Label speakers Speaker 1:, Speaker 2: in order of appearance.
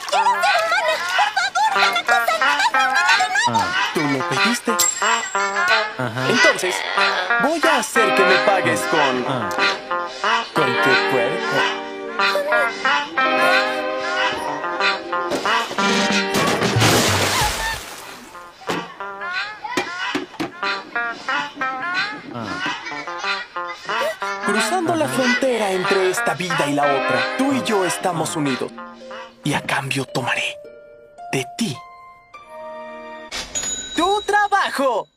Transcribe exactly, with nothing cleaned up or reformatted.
Speaker 1: quiero ser humana! ¡Por favor, una cosa!
Speaker 2: Ah, tú lo pediste. Ajá. Entonces, voy a hacer que me pagues con... Ah. con tu cuerpo. Cruzando la frontera entre esta vida y la otra, tú y yo estamos unidos. Y a cambio tomaré de ti tu trabajo.